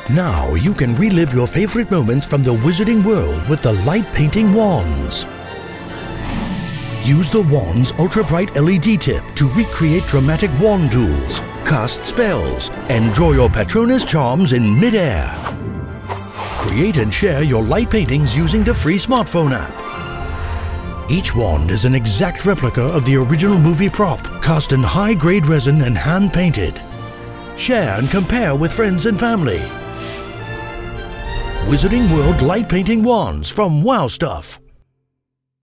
Now you can relive your favorite moments from the Wizarding World with the light painting wands. Use the wand's ultra-bright LED tip to recreate dramatic wand duels, cast spells, and draw your Patronus charms in mid-air. Create and share your light paintings using the free smartphone app. Each wand is an exact replica of the original movie prop, cast in high-grade resin and hand-painted. Share and compare with friends and family. Wizarding World Light Painting Wands from Wow Stuff.